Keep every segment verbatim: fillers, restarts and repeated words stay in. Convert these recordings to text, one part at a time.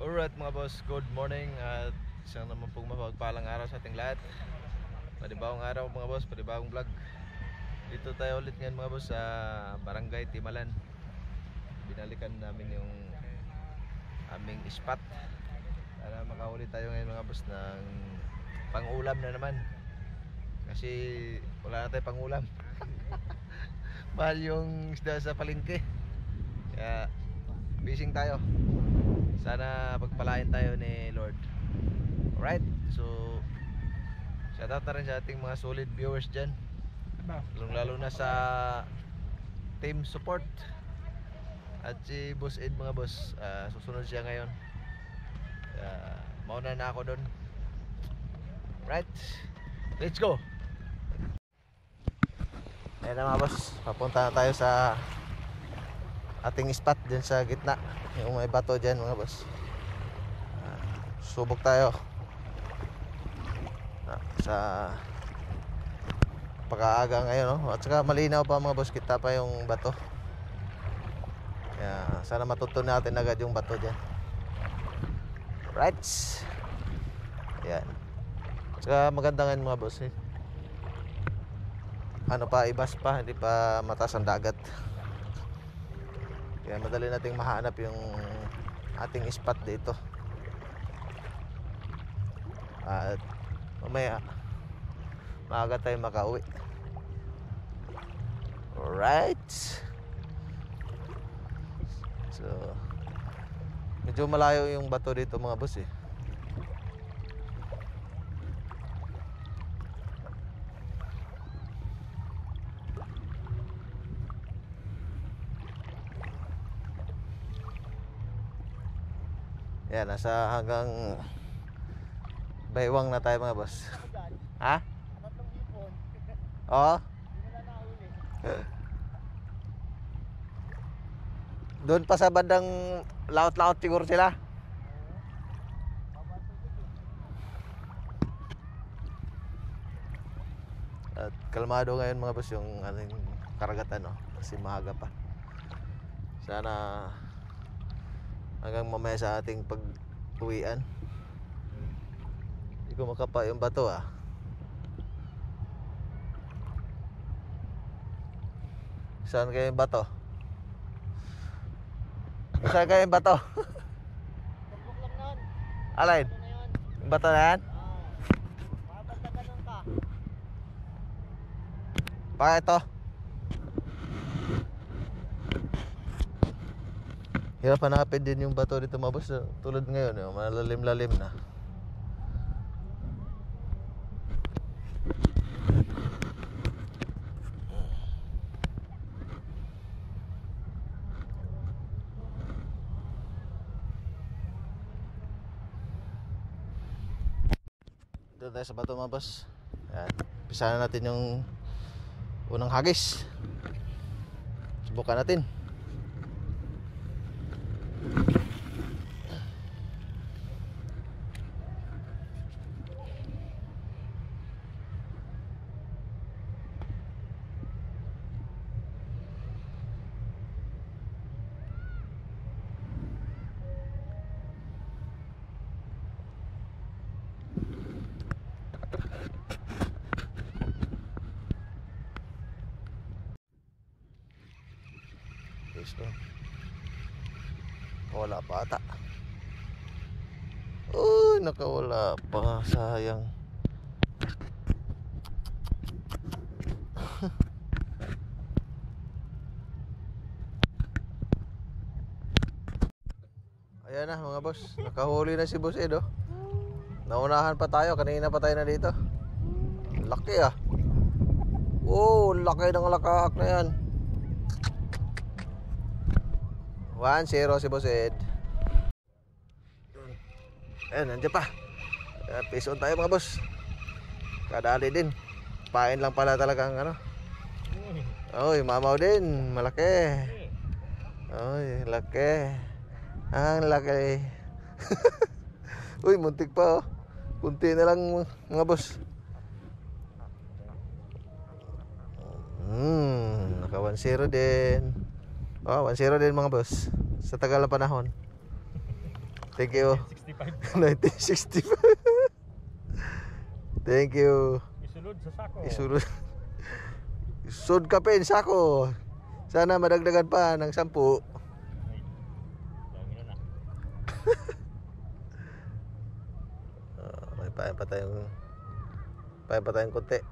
Alright mga boss, good morning at isang naman pong mapagpalang araw sa ating lahat. Panibagong araw mga boss, panibagong vlog. Dito tayo ulit ngayon mga boss sa Barangay Timalan. Binalikan namin yung aming spot. Para makahuli tayo ngayon mga boss ng pang-ulam na naman. Kasi wala na tayo pang-ulam. Mahal yung isda sa palengke. Kaya fishing tayo. Sana pagpalain tayo ni Lord. Alright, so shoutout na rin sa ating mga solid viewers dyan, lalo, lalo na sa team support. At si Boss Ed mga boss, uh, susunod siya ngayon. uh, Mauna na ako doon. Right, let's go. Ayan na mga boss, papunta na tayo sa ating spot dyan sa gitna. Yung may bato dyan mga boss. uh, Subok tayo uh, sa pag-aaga ngayon, no? At saka malinaw pa mga boss, kita pa yung bato. Kaya sana matuto natin agad yung bato dyan. Right. Ayan. At saka maganda ngayon mga boss, eh. Ano pa, ibas pa, hindi pa mataas ang dagat. Kaya madali nating mahanap yung ating spot dito. At mamaya maaga tayo makauwi. Alright. So medyo malayo yung bato dito mga boss, eh. Yan, nasa hanggang baywang na tayo mga boss. Ha? Oo. Doon pa sa bandang laot-laot siguro sila. At kalmado ngayon mga boss yung ating karagatan, no? Kasi maaga pa. Sana hanggang mamaya sa ating pag-uwian. Hindi ko makapa yung bato, ah. Saan kayo yung bato? Saan kayo yung bato? Alain? Yung bato na yan? Baka ito? Hirap hanapin din yung bato dito mga boss. Tulad ngayon, yung malalim-lalim na. Dito tayo sa bato mga boss. Ayan. Pisa na natin yung unang hagis. Subukan natin. So, wala pa ata. Uy, nakawala pa. Sayang. Ayan na mga boss, nakahuli na si Boss Ed, oh. Naunahan pa tayo, kanina pa tayo na dito. Laki, ah. Oh, laki ng lakaak na yan. one zero si Boss Ed. Ayan, nandiyan pa. uh, Peace on tayo mga boss. Kadali din. Pain lang pala talagang ano. Oy, mamaw din. Malaki. Oy, laki. Ang laki. Uy, muntik pa, oh. Kunti na lang mga boss. Hmm, naka one zero din. Oh, one zero din mga boss. Sa tagal na panahon. Thank you. sixty-five. nineteen sixty-five. Thank you. Isulod sa sako. Isunod. Sud ka pin sako. Sana madagdagan pa ng sampu. Ay, dami na na. Uh, may payan pa tayong payan pa tayong konti.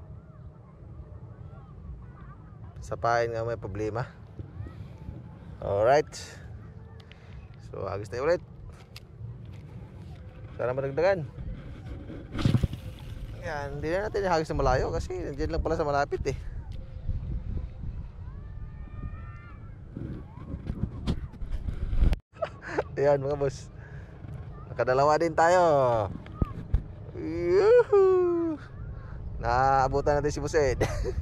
Sa pain nga may problema. Alright. So agis tayo ulit. Sana madagdagan. Yan, hindi na natin hagis na malayo kasi nandiyan lang pala sa malapit eh. Ayan mga boss, nakadalawa din tayo. Yuhu! Naabutan natin si Boss Ed.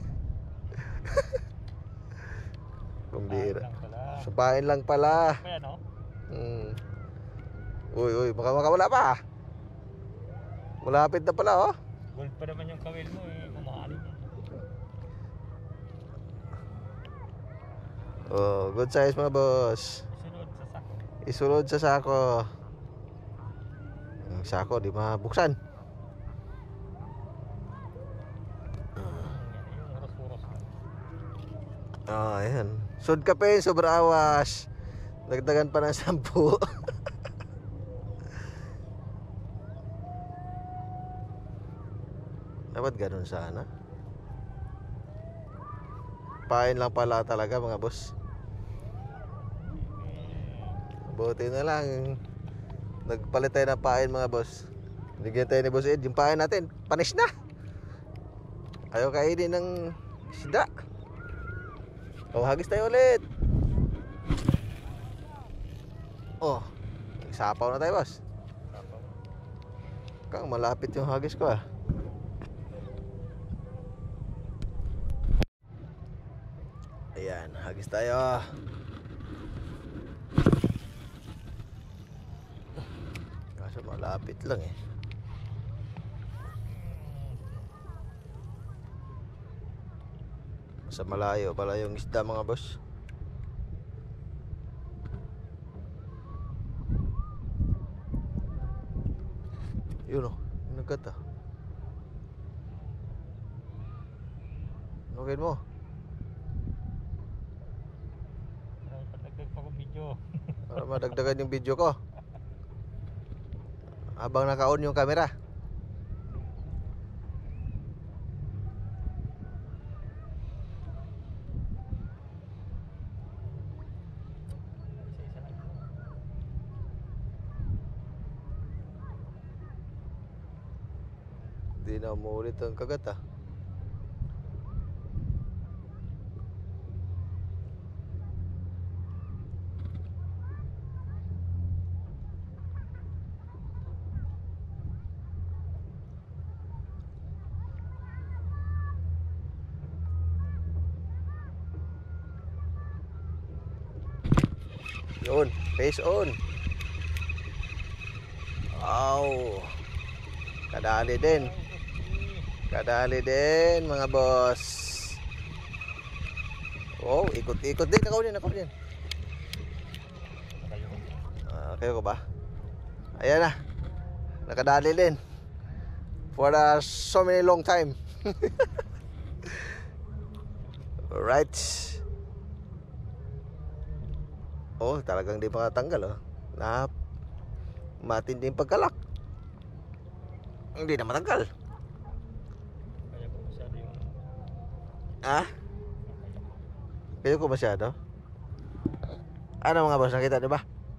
Kumbira. Supain lang pala. Kaya no? Hmm. Uy, uy, baka makawala pa. Malapit na pala oh. Gold pa naman yung kawil mo eh, kumakaling yan. Oh, good size mga boss. Isunod sa sako. Isulod sa sako. Ang sako di mabuksan. Yung oras-oras na. Ah, ayan. Sud ka pa sobra awas. Dagdagan pa ng sampu. Dapat ganun sana. Pain lang pala talaga mga boss. Buti na lang nagpalit tayo ng pain mga boss. Bigyan tayo ni Boss Ed. Yung pain natin panis na. Ayaw kainin ng isda. O hagis tayo ulit. Oh, nagsapaw na tayo boss. Kang malapit yung hagis ko ah. Ayan, hagis tayo. Kaso malapit lang eh. Sa malayo pala yung isda mga boss. Yun oh, yung nagkata. Okay mo. Patagdag pa kong video. Para madagdagan yung video ko. Habang naka-on yung camera. Isa-isa lang. Di na umuulit ang kagat ah. Yun, face on. Wow. Kadali din. Kadali din mga boss. Wow, ikot-ikot din. Ako din, ako din. Kayo. Ah, kayo ko ba? Ayan na. Nakadali din. For uh, so many long time. Alright. Oh, talagang di makatanggal oh. Na matinding pagkalak. Hindi na matanggal. Kaya ko masyado yung... Ah? Kayo ko masyado? Ano mga boss, nakita di ba?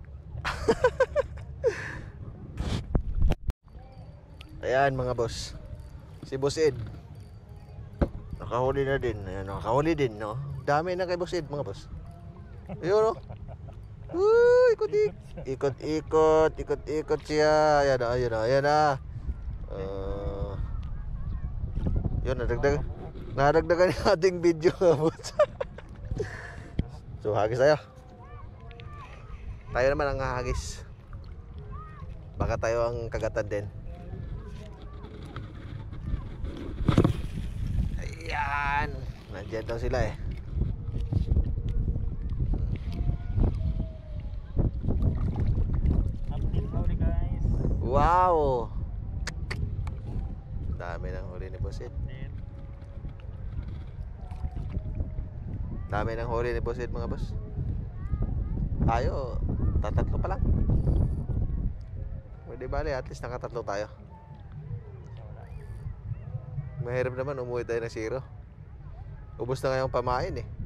Ayan mga boss. Si Boss Ed. Nakahuli na din. Ayan, nakahuli din, no? Dami na kay Boss Ed mga boss. Ayun, no? Uy, ikot, ikot, ikot, ikot, ikot siya. Ayan na, ayan na, ayan na. Uh, yun, nadagdag. Nadagdagan yung ating video. So, hagis tayo. Tayo naman ang hagis. Baka tayo ang kagatan din. Ayan. Nandiyan daw sila eh. Wow! Dami ng huli ni Boss Ed. Din. Dami ng huli ni Boss Ed, mga boss. Tayo, tatatlo pa lang. Pwede bali, at least nakatatlo tayo. Wala. Mahirap naman umuwi tayo ng zero. Ubus na ngayong pamain eh.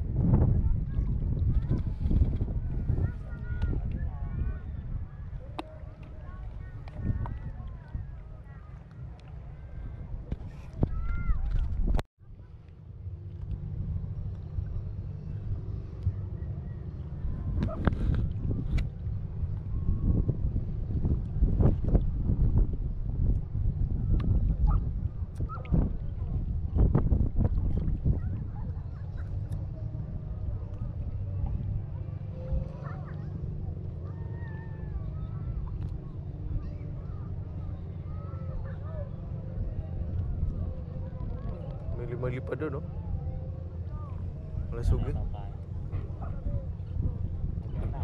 May lima pa doon, no? Wala sugi. Wala tayo. Wala na.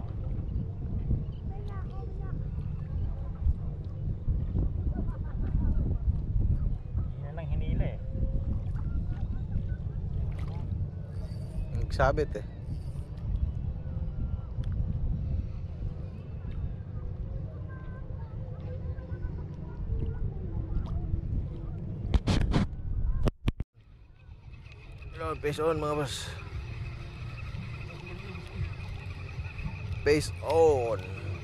Hindi na lang hinila eh. Nagsabit eh. Yun, face on mga boss. Face on.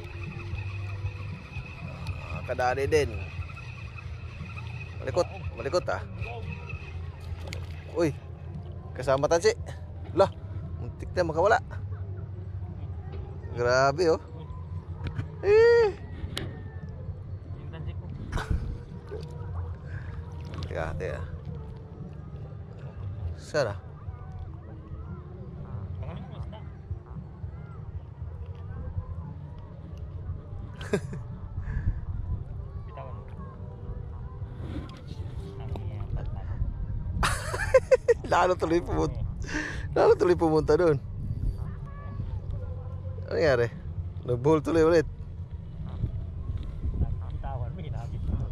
Ah, kadali din. Malikot, malikot ah. Uy, kasama tansi. Lah, muntik na makawala. Grabe oh. Eh. Yung tansi ko. Teka, teka. Sana. Pangalit mo isda. Bitawan mo. Ang iya, tatlo. Lalo tuloy pumunta. Lalo tuloy pumunta doon. Ano nangyari? Nag-ball tuloy ulit. Bitawan mo, hinabit mo.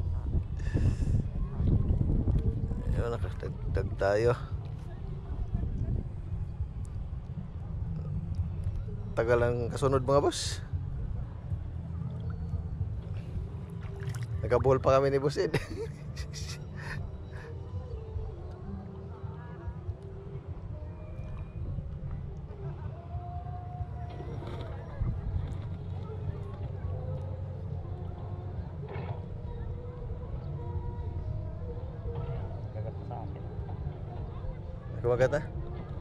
Ayun, nakatagtag tayo. Tagal ang kasunod mga boss. Nagka-ball pa kami ni Boss Ed. Gagat mo sa akin. Kumagat na?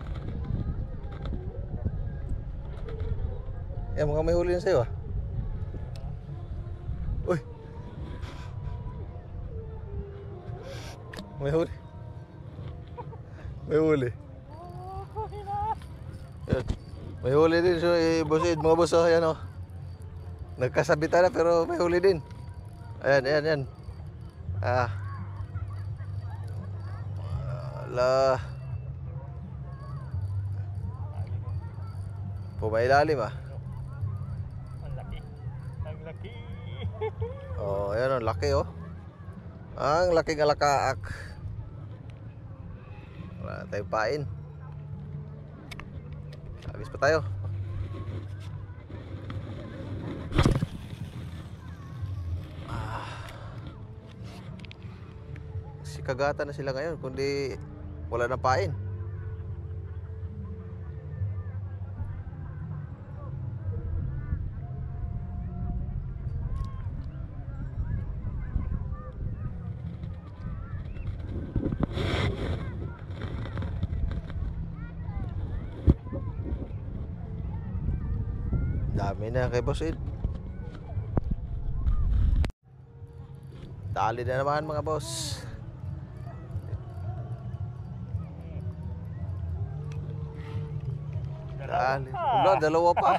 Eh, mukhang may huli na sa'yo ah. Uy! May huli. May huli. Yan. May huli din so, eh, Boss Ed, mga boss oh, ayan oh. Nagkasabitan na pero may huli din. Ayan, ayan, ayan. Ah. Wala. Pumailalim ah. Ang laki. Ang laki. Oh, ayan ang laki oh. Ang laki ng alakaak. Wala tayong pain. Agis pa tayo. Ah. Si kagata na sila ngayon kundi wala na pain. Dami na kay Boss Ed. Dali na naman mga boss. Dali. Wala, dalawa pa.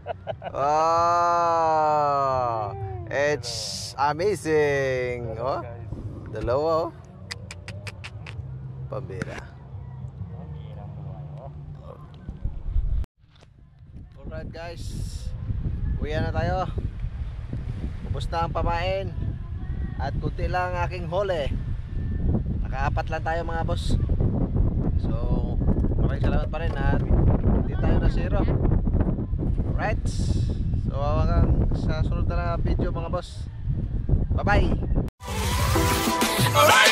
Ah, it's amazing. Oh, dalawa oh. Pambira. Ang hirang buhay oh. Alright guys, uwi na tayo. Ubus na ang pamain. At kunti lang ang aking huli. Nakaapat lang tayo mga boss. So maraming salamat pa rin at hindi tayo na zero. Alright. So hanggang sa sunod na video mga boss. Bye bye.